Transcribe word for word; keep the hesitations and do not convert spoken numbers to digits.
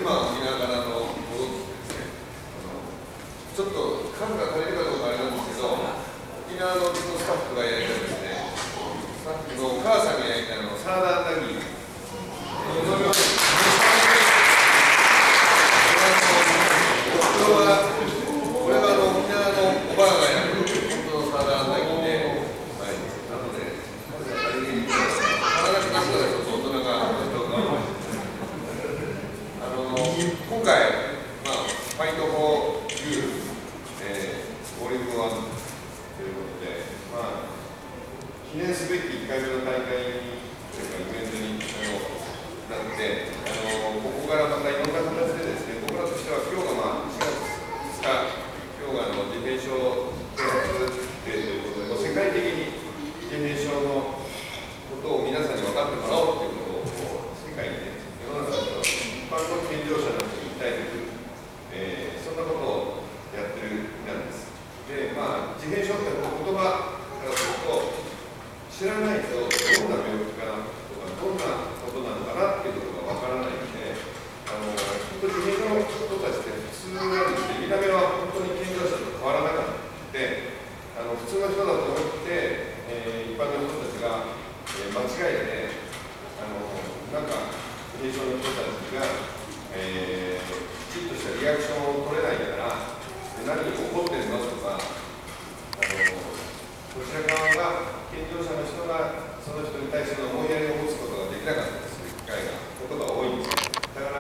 今、沖縄からの戻ってですね、ちょっと数が足りるかどうかあれなんですけど、沖縄のうちのスタッフがやりたいですね、スタッフのお母さんがやりたいのサーダーンダギー。これは、これはあの沖縄のおばあがやる本当のサーダーンダギーで、はい、なので、数が足りる。体が出したらちょっと大人が、あの今回、まあ、ファイト・フォー・ユー、えー、ボリュームワンということで、まあ、記念すべきいっかいめの大会に、というか、イベントになって、あのここからまたいろんな形でですね、僕らとしては、今日が、まあ、しがつふつか、今日があの自閉症啓発デーということで、世界的に自閉症のことを皆さんに分かってもらおうということを、世界にね、世の中の一般の健常者の人に訴えてくる、えー、そんなことをやってる日なんです。で、まあ、自閉症って言葉からすると、知らないとどんな病気かなとか、どんなことなのかなっていうことが分からないので、あの本当に自閉症の人たちって普通なんですね、見た目は本当に健常者と変わらなかったで、あの普通の人だと思って、えー、一般の人たちが、えー、間違えて、あのなんか自閉症の人たちが、えー、きちっとしたリアクションを取れないんじゃない